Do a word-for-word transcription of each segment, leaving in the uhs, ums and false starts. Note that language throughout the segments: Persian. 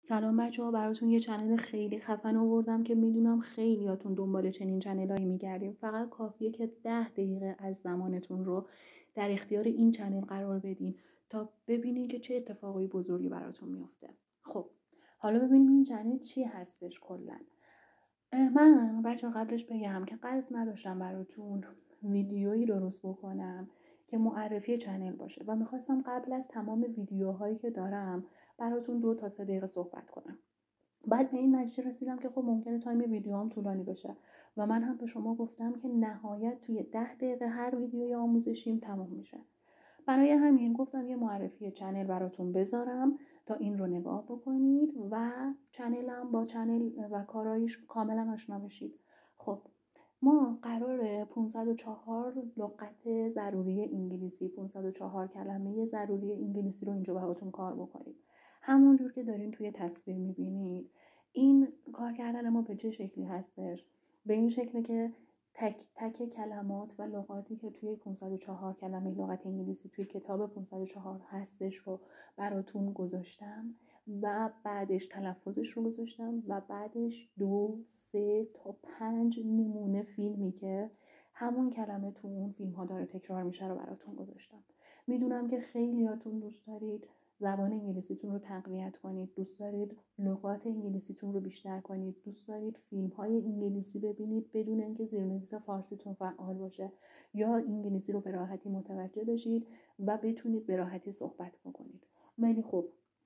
سلام بچه‌ها، براتون یه چنل خیلی خفن آوردم که میدونم خیلیاتون دنبال چنین چنلایی میگردیم. فقط کافیه که ده دقیقه از زمانتون رو در اختیار این چنل قرار بدین تا ببینین که چه اتفاقای بزرگی براتون میفته. خب حالا ببینیم این چنل چی هستش. کلا من بچه قبلش بگم که قصد نداشتم براتون ویدیویی درست بکنم که معرفی چنل باشه و میخواستم قبل از تمام ویدیوهایی که دارم براتون دو تا سه دقیقه صحبت کنم. بعد به این نتیجه رسیدم که خب ممکنه تایم ویدیو هم طولانی بشه و من هم به شما گفتم که نهایت توی ده دقیقه هر ویدیوی آموزشیم تموم میشه. برای همین گفتم یه معرفی چنل براتون بذارم تا این رو نگاه بکنید و چنلم با چنل و کارایش کاملا آشنا بشید. خب ما قراره پانصد و چهار لغت ضروری انگلیسی، پانصد و چهار کلمه ضروری انگلیسی رو اینجا براتون کار بکنیم. همونجور که دارین توی تصویر میبینید این کار کردن ما به چه شکلی هستش؟ به این شکلی که تک تک کلمات و لغاتی که توی پانصد و چهار کلمه لغت انگلیسی توی کتاب پانصد و چهار هستش رو براتون گذاشتم و بعدش تلفظش رو گذاشتم و بعدش دو سه تا پنج نمونه فیلمی که همون کلمه تو اون فیلم ها داره تکرار میشه رو براتون گذاشتم. میدونم که خیلیاتون دوست دارید زبان انگلیسیتون رو تقویت کنید، دوست دارید لغات انگلیسیتون رو بیشتر کنید، دوست دارید فیلم های انگلیسی ببینید بدون اینکه زیرنویس فارسیتون فعال باشه یا انگلیسی رو به راحتی متوجه بشید و بتونید به راحتی صحبت بکنید. ولی خب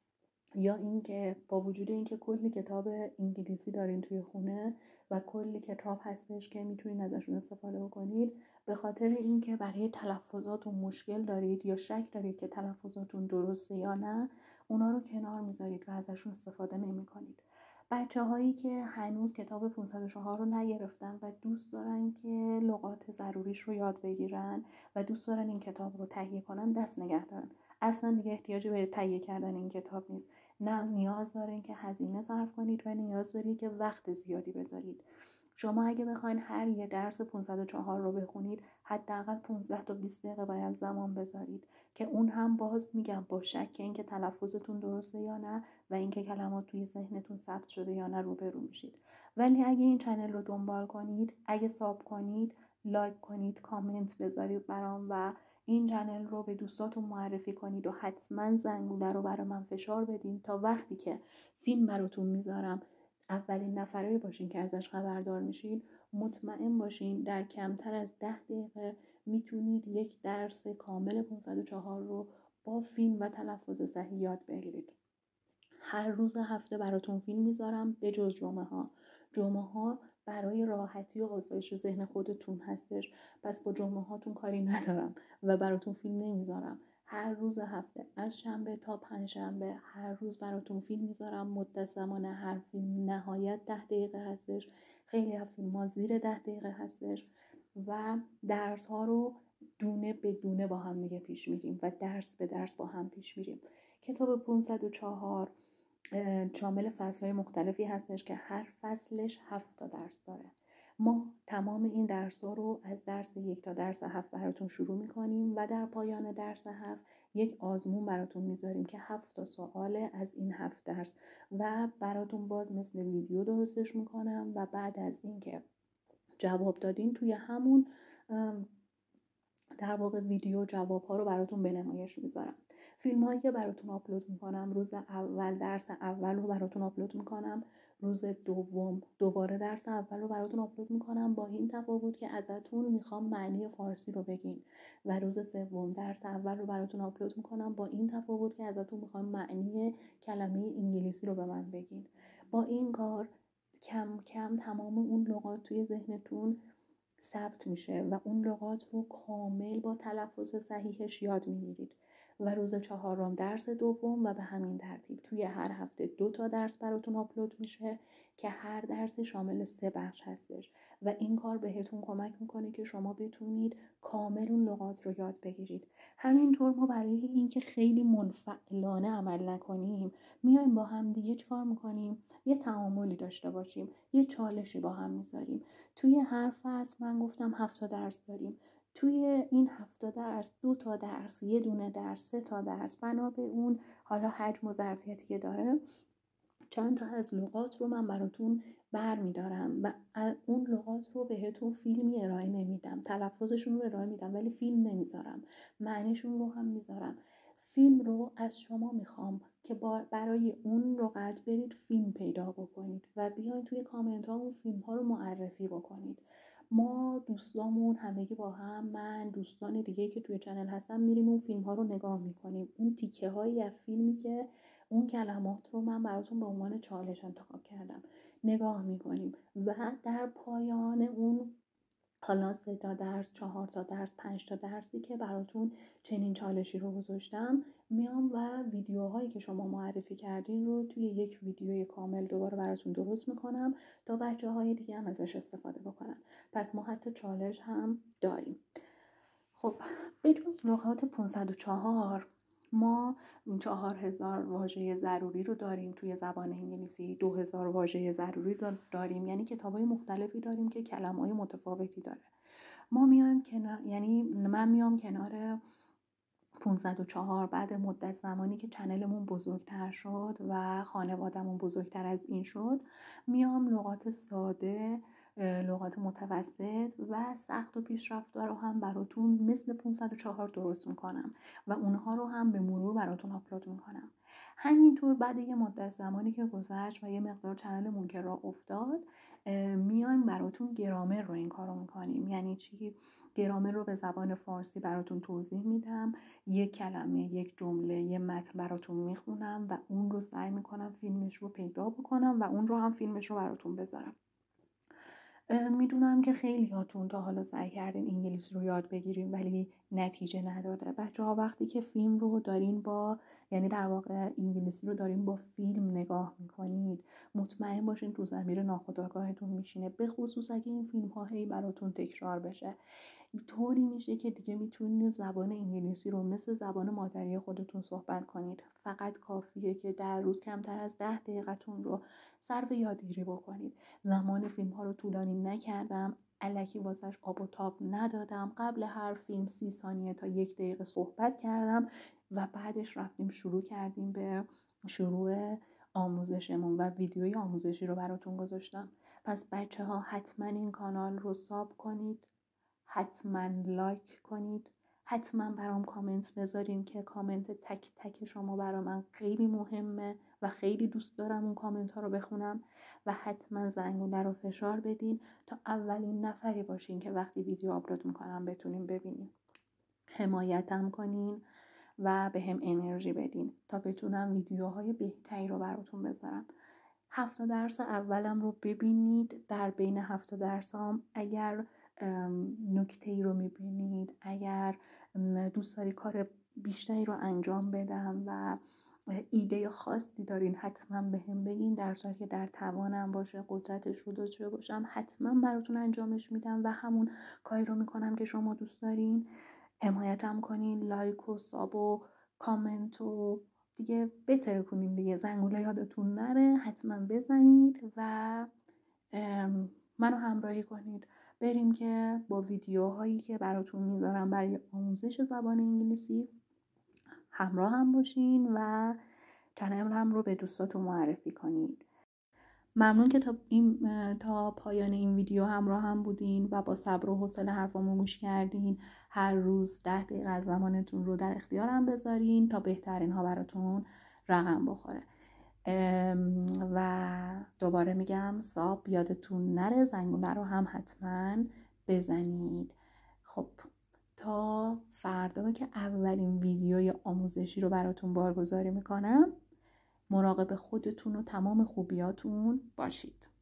یا اینکه با وجود اینکه کلی کتاب انگلیسی دارین توی خونه و کلی کتاب هستش که میتونید ازشون استفاده بکنید، به خاطر اینکه برای تلفظاتون مشکل دارید یا شک دارید که تلفظاتون درسته یا نه، اونا رو کنار میذارید و ازشون استفاده نمیکنید. بچه هایی که هنوز کتاب پانصد و چهار رو نگرفتن و دوست دارن که لغات ضروریش رو یاد بگیرن و دوست دارن این کتاب رو تهیه کنن، دست نگه دارن. اصلا دیگه احتیاجی به تهیه کردن این کتاب نیست. نه نیاز دارین که هزینه صرف کنید و نیاز دارید که وقت زیادی بذارید. شما اگه بخواین هر یه درس پانصد و چهار رو بخونید حداقل پانزده تا بیست دقیقه باید زمان بذارید که اون هم باز میگم با شک اینکه تلفظتون درسته یا نه و اینکه کلمات توی ذهنتون ثبت شده یا نه روبرو میشید. ولی اگه این چنل رو دنبال کنید، اگه ساب کنید، لایک کنید، کامنت بذارید برام و این چنل رو به دوستاتون معرفی کنید و حتما زنگوله رو برای من فشار بدین تا وقتی که فیلم براتون میذارم اولین نفرایی باشین که ازش خبردار میشین. مطمئن باشین در کمتر از ده دقیقه میتونید یک درس کامل پانصد و چهار رو با فیلم و تلفظ صحیح یاد بگیرید. هر روز هفته براتون فیلم میذارم به جز جمعه ها. جمعه ها برای راحتی و آسایش ذهن خودتون هستش، پس با جمعه هاتون کاری ندارم و براتون فیلم نمیذارم. هر روز هفته از شنبه تا پنجشنبه هر روز براتون فیلم میذارم. مدت زمان هر فیلم نهایت ده دقیقه هستش، خیلی از فیلم ها زیر ده دقیقه هستش و درس ها رو دونه به دونه با هم دیگه پیش میریم و درس به درس با هم پیش میریم. کتاب پانصد و چهار شامل فصل‌های مختلفی هستش که هر فصلش هفت تا درس داره. ما تمام این درس‌ها رو از درس یک تا درس هفت براتون شروع می‌کنیم و در پایان درس هفت یک آزمون براتون میذاریم که هفت تا سواله از این هفت درس و براتون باز مثل ویدیو درستش میکنم و بعد از اینکه جواب دادین توی همون در واقع ویدیو جواب‌ها رو براتون به نمایش میذارم. فیلم هایی که براتون آپلود میکنم، روز اول درس اول رو براتون آپلود میکنم، روز دوم دوباره درس اول رو براتون آپلود میکنم، با این تفاوت که ازتون میخوام معنی فارسی رو بگین و روز سوم درس اول رو براتون آپلود میکنم، با این تفاوت که ازتون میخوام معنی کلمه انگلیسی رو به من بگین. با این کار کم کم تمام اون لغات توی ذهنتون ثبت میشه و اون لغات رو کامل با تلفظ صحیحش یاد میگیرید و روز چهارم درس دوم و به همین ترتیب توی هر هفته دو تا درس براتون آپلود میشه که هر درس شامل سه بخش هستش و این کار بهتون کمک میکنه که شما بتونید کامل اون لغات رو یاد بگیرید. همینطور ما برای اینکه خیلی منفعلانه عمل نکنیم میایم با هم دیگه چیکار میکنیم؟ یه تعاملی داشته باشیم، یه چالشی با هم میذاریم. توی هر فصل من گفتم هفت تا درس داریم. توی این هفت تا درس دو تا درس، یه دونه درس، سه تا درس، بنا به اون حالا حجم و ظرفیتی که داره چند تا از لغات رو من براتون برمیدارم و اون لغات رو بهتون فیلمی ارائه نمیدم، تلفظشون رو ارائه میدم ولی فیلم نمیذارم، معنیشون رو هم میذارم. فیلم رو از شما میخوام که برای اون لغت برید فیلم پیدا بکنید و بیاین توی کامنت ها اون فیلم ها رو معرفی بکنید. ما دوستامون همگی با هم، من دوستان دیگه که توی چنل هستن، میریم اون فیلم ها رو نگاه میکنیم. اون تیکه هایی از فیلمی که اون کلمات رو من براتون به عنوان چالش انتخاب کردم نگاه میکنیم و در پایان اون حالا سه تا درس، چهار تا درس، پنج تا درسی که براتون چنین چالشی رو گذاشتم، میام و ویدیوهایی که شما معرفی کردین رو توی یک ویدیوی کامل دوباره براتون درست میکنم تا بچه های دیگه هم ازش استفاده بکنن. پس ما حتی چالش هم داریم. خب بجز لغات پانصد و چهار ما چهار هزار واژه ضروری رو داریم توی زبان انگلیسی، دو هزار واژه ضروری داریم، یعنی کتاب‌های مختلفی داریم که کلمه‌های متفاوتی داره. ما میایم کنار، یعنی من میام کنار پانصد و چهار بعد مدت زمانی که چنلمون بزرگتر شد و خانوادمون بزرگتر از این شد، میام لغات ساده، لغات متوسط و سخت و پیشرفته رو هم براتون مثل پانصد و چهار درست میکنم و اونها رو هم به مرور براتون آپلود میکنم. همینطور بعد یه مدت زمانی که گذشت و یه مقدار چنلمون که راه افتاد، میایم براتون گرامر رو این کارو میکنیم. یعنی چی؟ گرامر رو به زبان فارسی براتون توضیح میدم، یک کلمه، یک جمله، یه متن براتون میخونم و اون رو سعی میکنم فیلمش رو پیدا بکنم و اون رو هم فیلمش رو براتون بذارم. میدونم که خیلی هاتون تا حالا سعی کردین انگلیسی رو یاد بگیریم ولی نتیجه نداده. بچه ها وقتی که فیلم رو دارین با، یعنی در واقع انگلیسی رو دارین با فیلم نگاه میکنید، مطمئن باشین تو ضمیر ناخودآگاهتون میشینه، به خصوص اگه این فیلم ها هی براتون تکرار بشه. طوری میشه که دیگه میتونید زبان انگلیسی رو مثل زبان مادری خودتون صحبت کنید. فقط کافیه که در روز کمتر از ده دقیقتون رو صرف یادگیری بکنید. زمان فیلم ها رو طولانی نکردم، الکی واسش آب و تاب ندادم. قبل هر فیلم سی ثانیه تا یک دقیقه صحبت کردم و بعدش رفتیم شروع کردیم به شروع آموزشمون و ویدیوی آموزشی رو براتون گذاشتم. پس بچه ها حتما این کانال رو ساب کنید، حتما لایک کنید، حتما برام کامنت بذارین که کامنت تک تک شما برام من خیلی مهمه و خیلی دوست دارم اون کامنت ها رو بخونم و حتما زنگوله رو فشار بدین تا اولین نفری باشین که وقتی ویدیو آپلود میکنم بتونین ببینین. حمایتم کنین و به هم انرژی بدین تا بتونم ویدیوهای بهتری رو براتون بذارم. هفت درس اولم رو ببینید. در بین هفت درس هم اگر نکته ای رو میبینید، اگر دوست داری کار بیشتری رو انجام بدم و ایده خاصی دارین، حتما به هم بگین. در صورتی که در توانم باشه، قدرتش رو داشته باشم، حتما براتون انجامش میدم و همون کاری رو میکنم که شما دوست دارین. حمایتم کنین، لایک و ساب و کامنت و دیگه بهتر کنین دیگه، زنگوله یادتون نره، حتما بزنید و منو همراهی کنید. بریم که با ویدیوهایی که براتون میذارم برای آموزش زبان انگلیسی همراه هم باشین و چنل هم رو به دوستاتون معرفی کنید. ممنون که تا, این تا پایان این ویدیو همراه هم بودین و با صبر و حوصله حرفامو گوش کردین. هر روز ده دقیقه از زمانتون رو در اختیارم بذارین تا بهترین ها براتون رقم بخوره. و دوباره میگم ساب یادتون نره، زنگوله رو هم حتما بزنید. خب تا فردا که اولین ویدیوی آموزشی رو براتون بارگذاری میکنم، مراقب خودتون و تمام خوبیاتون باشید.